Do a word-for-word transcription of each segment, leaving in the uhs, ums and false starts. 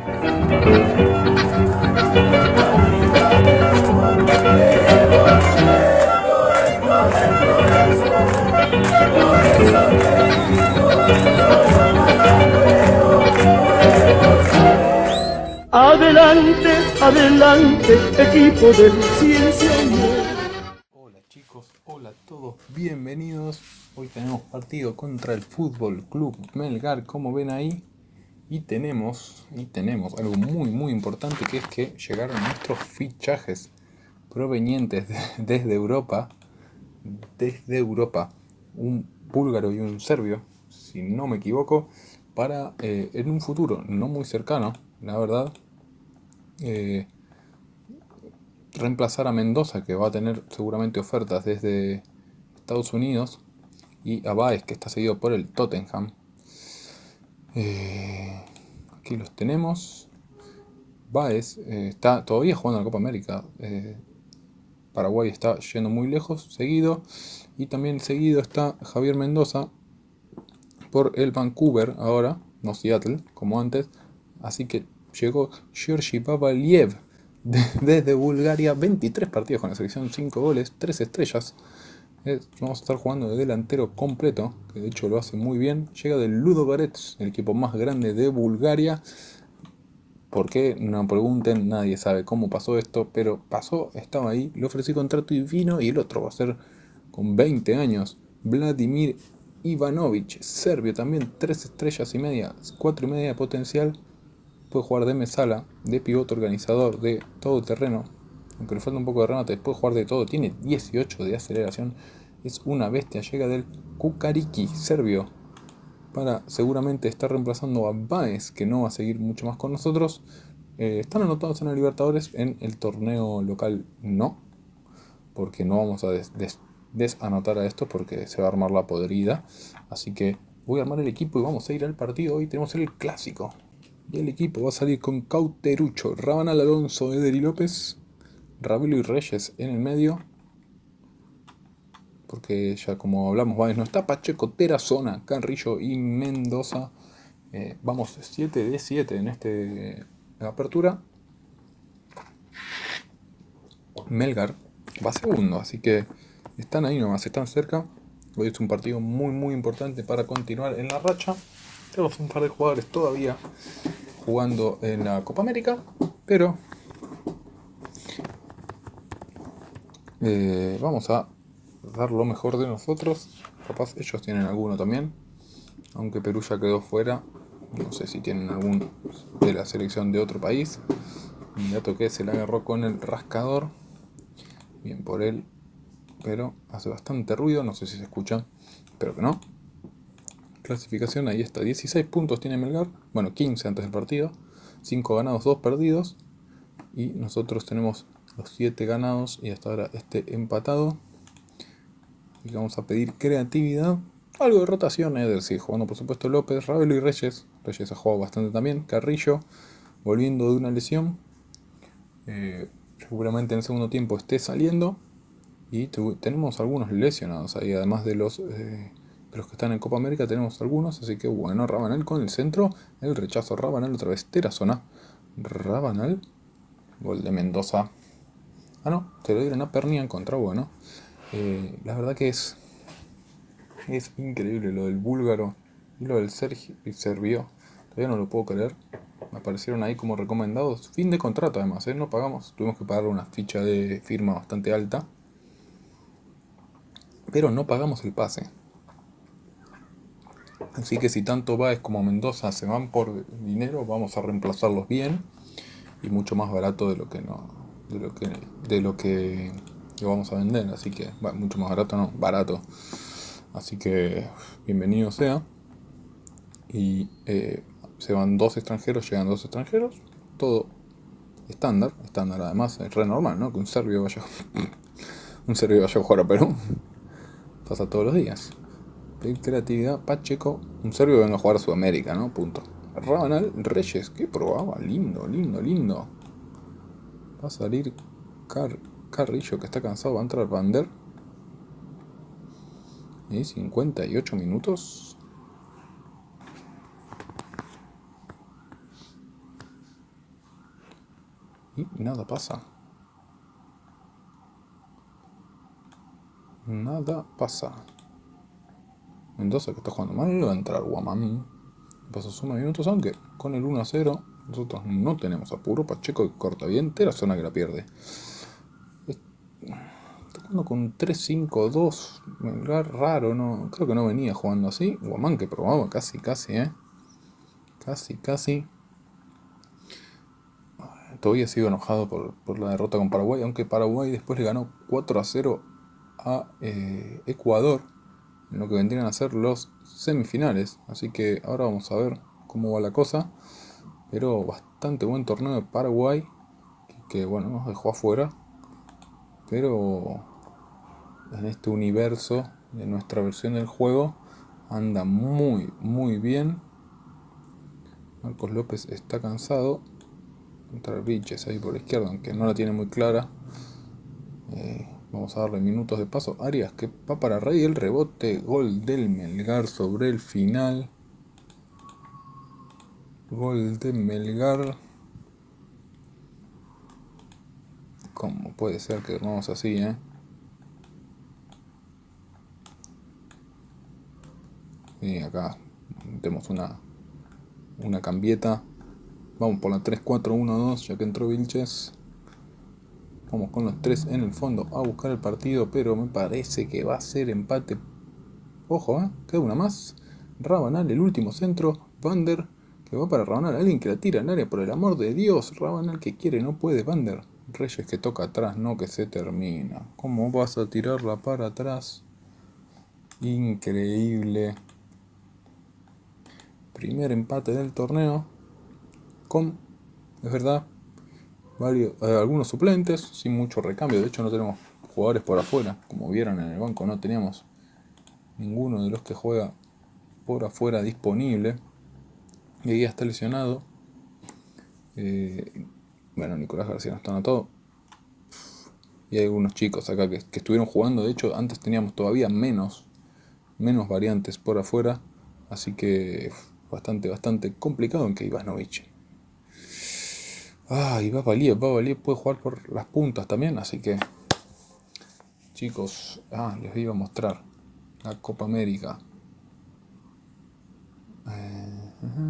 Adelante, adelante, equipo de ciencia. Hola chicos, hola a todos, bienvenidos. Hoy tenemos partido contra el Fútbol Club Melgar, como ven ahí. Y tenemos, y tenemos algo muy muy importante, que es que llegaron nuestros fichajes provenientes de, desde Europa. Desde Europa, un búlgaro y un serbio, si no me equivoco, para eh, en un futuro no muy cercano, la verdad, eh, reemplazar a Mendoza, que va a tener seguramente ofertas desde Estados Unidos, y a Baez, que está seguido por el Tottenham. Eh, aquí los tenemos. Baez eh, está todavía jugando en la Copa América. Eh, Paraguay está yendo muy lejos, seguido. Y también seguido está Javier Mendoza por el Vancouver ahora, no Seattle, como antes. Así que llegó Georgi Babaliev desde Bulgaria, veintitrés partidos con la selección, cinco goles, tres estrellas. Eh, vamos a estar jugando de delantero completo, que de hecho lo hace muy bien. Llega del Ludogorets, el equipo más grande de Bulgaria. ¿Por qué? No pregunten, nadie sabe cómo pasó esto, pero pasó, estaba ahí, le ofrecí contrato y vino, y el otro va a ser con veinte años, Vladimir Ivanovic, serbio también, tres estrellas y media, cuatro y media de potencial. Puede jugar de mesala, de pivote organizador, de todo terreno, aunque le falta un poco de remate, puede jugar de todo, tiene dieciocho de aceleración, es una bestia. Llega del Kukariki, serbio, para seguramente estar reemplazando a Baez, que no va a seguir mucho más con nosotros. Eh, están anotados en el Libertadores, en el torneo local no, porque no vamos a des des desanotar a esto, porque se va a armar la podrida. Así que voy a armar el equipo y vamos a ir al partido. Hoy tenemos el clásico. Y el equipo va a salir con Cauterucho, Rabanal, Alonso, Ederi López, Ravelo y Reyes en el medio, porque ya como hablamos, Baez no está, Pacheco, Terazona, Carrillo y Mendoza. Eh, vamos siete de siete en este apertura. Melgar va segundo, así que están ahí nomás, están cerca. Hoy es un partido muy muy importante para continuar en la racha. Tenemos un par de jugadores todavía jugando en la Copa América, pero eh, vamos a dar lo mejor de nosotros. Capaz ellos tienen alguno también, aunque Perú ya quedó fuera. No sé si tienen algún de la selección de otro país. Mi dato que se la agarró con el rascador. Bien por él, pero hace bastante ruido, no sé si se escucha, espero que no. Clasificación, ahí está, dieciséis puntos tiene Melgar, bueno, quince antes del partido, cinco ganados, dos perdidos, y nosotros tenemos los siete ganados y hasta ahora este empatado. Y vamos a pedir creatividad, algo de rotación, Eder sigue jugando por supuesto, López, Ravelo y Reyes. Reyes ha jugado bastante también, Carrillo volviendo de una lesión, eh, seguramente en el segundo tiempo esté saliendo. Y tenemos algunos lesionados ahí, además de los, eh, de los que están en Copa América, tenemos algunos. Así que bueno, Rabanal con el centro, el rechazo, Rabanal otra vez, Terazona, Rabanal, gol de Mendoza. Ah no, se lo dieron a Pernia en contra, bueno. Eh, la verdad que es, es increíble lo del búlgaro y lo del Sergio, y Serbio. Todavía no lo puedo creer. Me aparecieron ahí como recomendados. Fin de contrato además, ¿eh? No pagamos, tuvimos que pagar una ficha de firma bastante alta, pero no pagamos el pase. Así que si tanto Baez como Mendoza se van por dinero, vamos a reemplazarlos bien y mucho más barato de lo que no, de lo que, de lo que, que vamos a vender. Así que, bueno, mucho más barato no, barato. Así que bienvenido sea. Y eh, se van dos extranjeros, llegan dos extranjeros, todo estándar, estándar además, es re normal, ¿no? Que un serbio vaya, un serbio vaya a jugar a Perú. Pasa todos los días. Pedir creatividad, Pacheco, un serbio venga a jugar a Sudamérica, ¿no? Punto. Rabanal, Reyes, que probaba, lindo, lindo, lindo. Va a salir Car Carrillo, que está cansado, va a entrar Vander. Y cincuenta y ocho minutos. Y nada pasa. Nada pasa. Mendoza, que está jugando mal, va a entrar Guamán. Pasó suma de minutos, aunque con el uno a cero nosotros no tenemos apuro. Pacheco que corta bien, Tera zona que la pierde. Está jugando con tres cinco dos. Raro, no, creo que no venía jugando así. Guamán que probaba casi, casi, eh. Casi, casi. Todavía sigo enojado por, por la derrota con Paraguay, aunque Paraguay después le ganó cuatro a cero a eh, Ecuador, en lo que vendrían a ser los semifinales. Así que ahora vamos a ver cómo va la cosa. Pero bastante buen torneo de Paraguay, que, que bueno, nos dejó afuera. Pero en este universo de nuestra versión del juego anda muy, muy bien. Marcos López está cansado. Entrar Vilches ahí por la izquierda, aunque no la tiene muy clara. Eh, vamos a darle minutos de paso. Arias que va para Rey, el rebote, gol del Melgar sobre el final. Gol de Melgar. ¿Cómo puede ser que vamos así, eh? Y acá tenemos una, una cambieta. Vamos por la tres cuatro uno dos, ya que entró Vilches. Vamos con los tres en el fondo a buscar el partido, pero me parece que va a ser empate. Ojo, ¿eh? Queda una más. Rabanal, el último centro. Vander, que va para Rabanal. Alguien que la tira al área, por el amor de Dios. Rabanal que quiere, no puede. Vander. Reyes que toca atrás, no que se termina. ¿Cómo vas a tirarla para atrás? Increíble. Primer empate del torneo. Con, es verdad, varios, eh, algunos suplentes, sin mucho recambio. De hecho no tenemos jugadores por afuera. Como vieron en el banco no teníamos ninguno de los que juega por afuera disponible. Y ahí está lesionado. Eh, bueno, Nicolás García no está anotado. Y hay algunos chicos acá que, que estuvieron jugando. De hecho antes teníamos todavía menos, menos variantes por afuera. Así que bastante, bastante complicado en que Ivanovic. Ah, y va Valiev, va Valiev puede jugar por las puntas también, así que chicos, ah, les iba a mostrar la Copa América. Eh,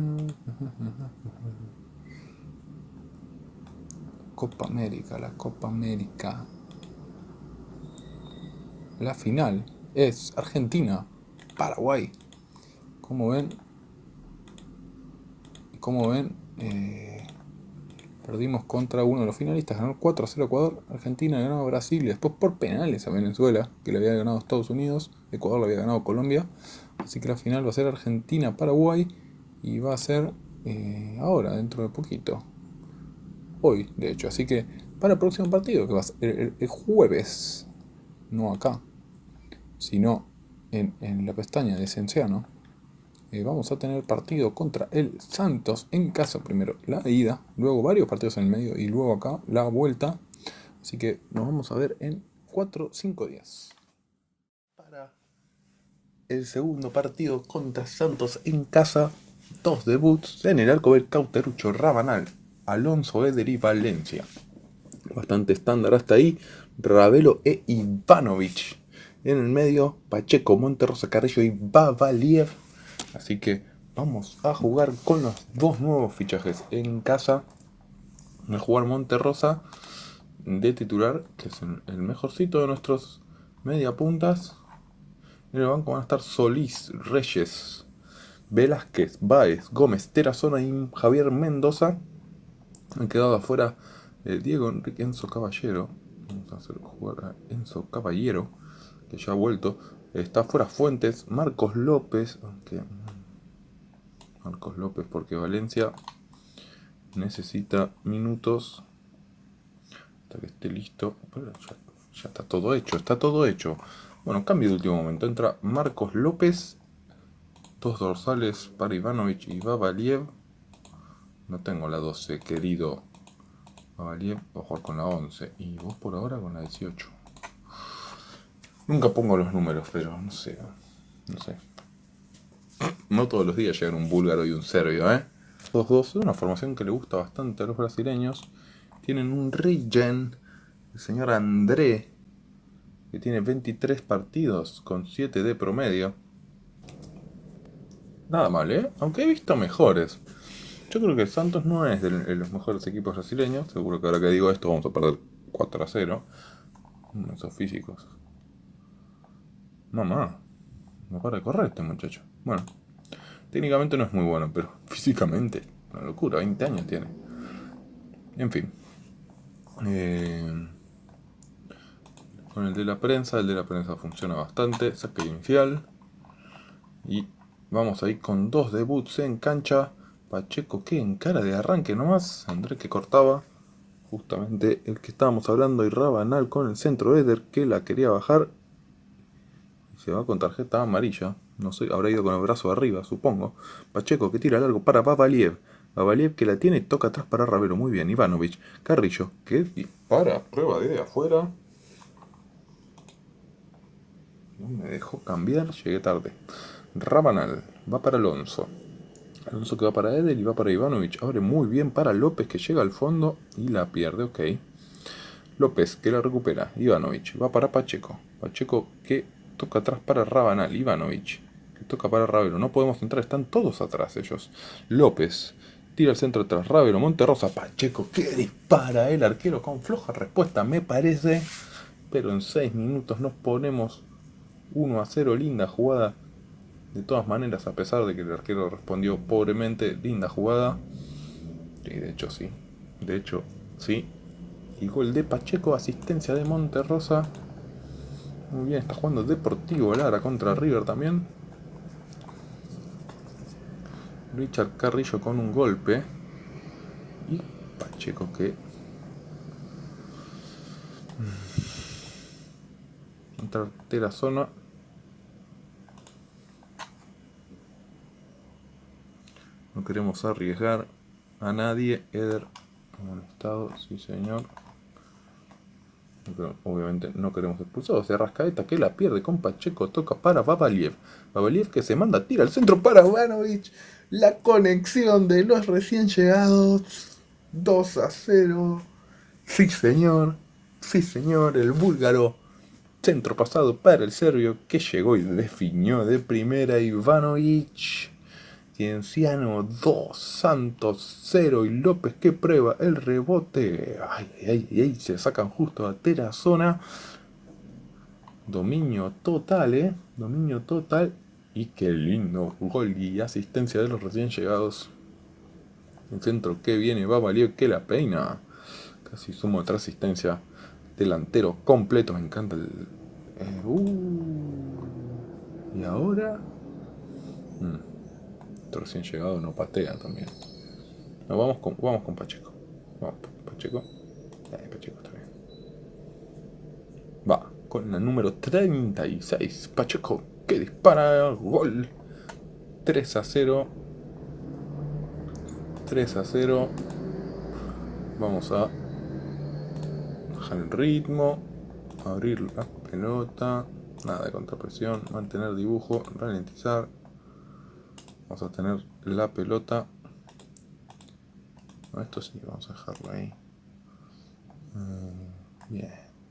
Copa América, la Copa América. La final es Argentina, Paraguay. Como ven, como ven, eh, perdimos contra uno de los finalistas, ganó cuatro a cero Ecuador, Argentina ganó a Brasil y después por penales a Venezuela, que le había ganado a Estados Unidos, Ecuador le había ganado a Colombia. Así que la final va a ser Argentina-Paraguay y va a ser eh, ahora, dentro de poquito. Hoy, de hecho. Así que para el próximo partido, que va a ser el, el jueves, no acá, sino en, en la pestaña de Cienciano, Eh, vamos a tener partido contra el Santos en casa. Primero la ida, luego varios partidos en el medio y luego acá la vuelta. Así que nos vamos a ver en cuatro o cinco días. Para el segundo partido contra Santos en casa, dos debuts en el Arcobel, Cauterucho, Rabanal, Alonso Eder y Valencia. Bastante estándar hasta ahí. Ravelo e Ivanovic. En el medio, Pacheco, Monterrosa, Carrillo y Babaliev. Así que vamos a jugar con los dos nuevos fichajes en casa. Voy a jugar Monterrosa de titular, que es el mejorcito de nuestros mediapuntas. En el banco van a estar Solís, Reyes, Velázquez, Báez, Gómez, Terazona y Javier Mendoza. Han quedado afuera eh, Diego Enrique Enzo Caballero. Vamos a hacer jugar a Enzo Caballero, que ya ha vuelto. Está fuera Fuentes, Marcos López, aunque Marcos López porque Valencia necesita minutos hasta que esté listo. Pero ya, ya está todo hecho, está todo hecho. Bueno, cambio de último momento. Entra Marcos López, dos dorsales para Ivanovic y Babaliev. No tengo la doce, querido Babaliev, voy a jugar con la once y vos por ahora con la dieciocho. Nunca pongo los números, pero no sé, no sé. No todos los días llegan un búlgaro y un serbio, ¿eh? dos dos es una formación que le gusta bastante a los brasileños. Tienen un regen, el señor André, que tiene veintitrés partidos con siete de promedio. Nada mal, ¿eh? Aunque he visto mejores. Yo creo que Santos no es de los mejores equipos brasileños. Seguro que ahora que digo esto vamos a perder cuatro a cero. Esos físicos. Mamá, no para de correr este muchacho. Bueno, técnicamente no es muy bueno, pero físicamente, una locura, veinte años tiene. En fin. Eh, con el de la prensa, el de la prensa funciona bastante. Saque inicial. Y vamos a ir con dos debuts en cancha. Pacheco que en cara de arranque nomás. André que cortaba. Justamente el que estábamos hablando. Y Rabanal con el centro. Eder que la quería bajar. Y se va con tarjeta amarilla. No sé, habrá ido con el brazo arriba, supongo. Pacheco que tira largo para Babaliev. Babaliev que la tiene y toca atrás para Ravelo. Muy bien, Ivanovic. Carrillo que dispara. Prueba de afuera. No me dejó cambiar. Llegué tarde. Rabanal. Va para Alonso. Alonso que va para Eder y va para Ivanovic. Abre muy bien para López que llega al fondo y la pierde. Ok. López que la recupera. Ivanovic. Va para Pacheco. Pacheco que toca atrás para Rabanal. Ivanovic que toca para Ravelo. No podemos entrar. Están todos atrás ellos. López. Tira al centro atrás. Ravelo. Monterrosa. Pacheco que dispara. El arquero con floja respuesta me parece. Pero en seis minutos nos ponemos uno a cero. Linda jugada. De todas maneras, a pesar de que el arquero respondió pobremente, linda jugada. Y de hecho sí. De hecho, sí. Y gol de Pacheco, asistencia de Monterrosa. Muy bien, está jugando Deportivo Lara contra River también. Richard Carrillo con un golpe. Y Pacheco que... entra a la zona. No queremos arriesgar a nadie. Eder amonestado, sí señor. Pero obviamente no queremos expulsados. De Arrascaeta que la pierde con Pacheco. Toca para Babaliev. Babaliev que se manda, tira al centro para Ivanovic. La conexión de los recién llegados. dos a cero. Sí señor. Sí señor. El búlgaro. Centro pasado para el serbio que llegó y definió de primera Ivanovic. Cienciano dos, Santos cero y López que prueba el rebote. Ay, ay, ay, se sacan justo a Tarazona. Dominio total, eh. Dominio total. Y qué lindo gol y asistencia de los recién llegados. El centro que viene va a valer que la peina. Casi sumo otra asistencia. Delantero completo, me encanta el... Eh, uh, y ahora... Hmm. Recién llegado no patea también. No, vamos con, vamos con Pacheco. Vamos, Pacheco. Eh, Pacheco está bien. Va, con la número treinta y seis. Pacheco que dispara. Gol. tres a cero. tres a cero. Vamos a bajar el ritmo. Abrir la pelota. Nada de contrapresión. Mantener dibujo. Ralentizar. Vamos a tener la pelota. No, esto sí, vamos a dejarlo ahí. Uh, bien.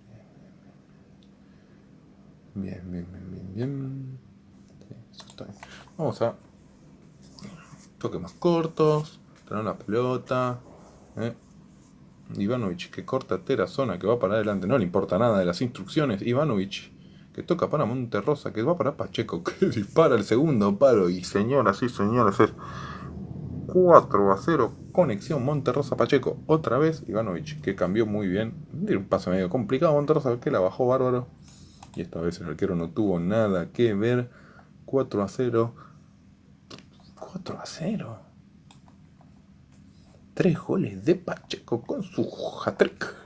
Bien, bien, bien, bien, bien. Sí, eso está bien. Vamos a toques más cortos. Tener la pelota. ¿eh? Ivanovic que corta Tarazona que va para adelante. No le importa nada de las instrucciones. Ivanovic que toca para Monterrosa, que va para Pacheco, que dispara el segundo palo. Y señoras y señores, es cuatro a cero. Conexión Monterrosa-Pacheco. Otra vez Ivanovic, que cambió muy bien. Un paso medio complicado. Monterrosa que la bajó bárbaro. Y esta vez el arquero no tuvo nada que ver. cuatro a cero. cuatro a cero. Tres goles de Pacheco con su hat-trick.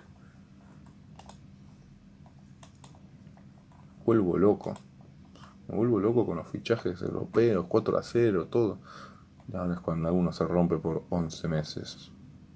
Vuelvo loco. Me vuelvo loco con los fichajes europeos, cuatro a cero, todo. Ya es cuando alguno se rompe por once meses.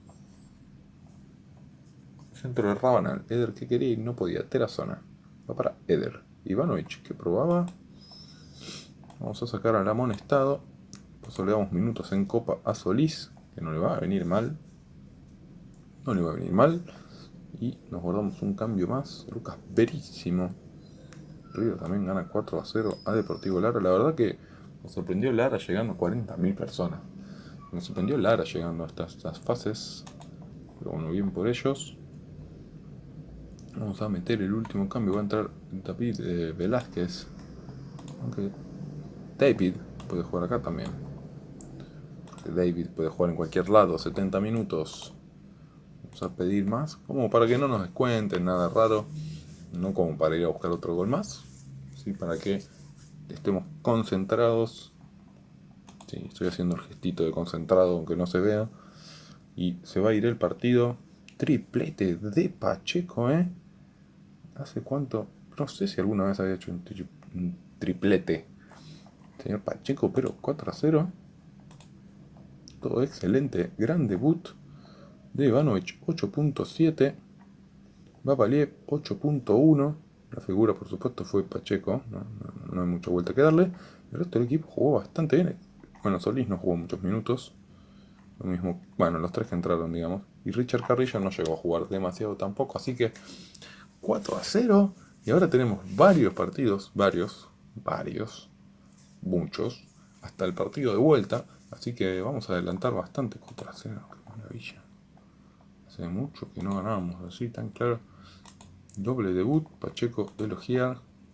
Centro de Rabanal. Eder que quería y no podía. Tarazona. Va para Eder. Ivanovic que probaba. Vamos a sacar al amonestado. Pues le damos minutos en Copa a Solís, que no le va a venir mal. no le iba a venir mal. Y nos guardamos un cambio más. Lucas Verísimo. River también gana cuatro a cero a Deportivo Lara. La verdad que nos sorprendió Lara llegando a cuarenta mil personas. Nos sorprendió Lara llegando a estas, estas fases. Pero bueno, bien por ellos. Vamos a meter el último cambio. Va a entrar David eh, Velázquez. Aunque David puede jugar acá también. Porque David puede jugar en cualquier lado. setenta minutos. Vamos a pedir más. Como para que no nos descuenten nada raro. No como para ir a buscar otro gol más. Sí, para que estemos concentrados. Sí, estoy haciendo el gestito de concentrado aunque no se vea. Y se va a ir el partido. Triplete de Pacheco, ¿eh? ¿Hace cuánto? No sé si alguna vez había hecho un, tri un triplete. Señor Pacheco, pero cuatro a cero. Todo excelente. Gran debut de Ivanovic, ocho punto siete. Babaliev, ocho punto uno. La figura, por supuesto, fue Pacheco. No, no, no hay mucha vuelta que darle. El resto del equipo jugó bastante bien. Bueno, Solís no jugó muchos minutos. Lo mismo, bueno, los tres que entraron, digamos. Y Richard Carrillo no llegó a jugar demasiado tampoco. Así que cuatro a cero. Y ahora tenemos varios partidos. Varios. Varios. Muchos. Hasta el partido de vuelta. Así que vamos a adelantar bastante. cuatro a cero. Qué maravilla. Hace mucho que no ganábamos así tan claro. Doble debut. Pacheco elogiar.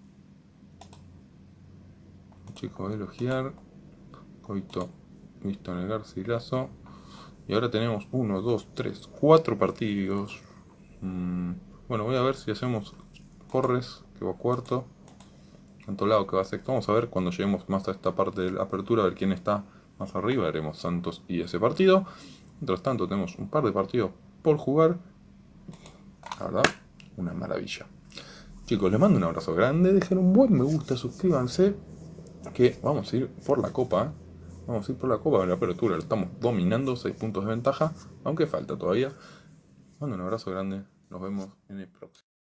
Pacheco elogiar. Coito visto en el Garcilaso. Y ahora tenemos uno, dos, tres, cuatro partidos. Mm, bueno, voy a ver si hacemos Corres, que va cuarto. Cantolao, que va sexto. Vamos a ver cuando lleguemos más a esta parte de la apertura, a ver quién está más arriba. Haremos Santos y ese partido. Mientras tanto, tenemos un par de partidos por jugar. La verdad, una maravilla. Chicos, les mando un abrazo grande. Dejen un buen me gusta, suscríbanse. Que vamos a ir por la copa, ¿eh? Vamos a ir por la copa de la apertura. Lo estamos dominando, seis puntos de ventaja. Aunque falta todavía. Mando un abrazo grande. Nos vemos en el próximo.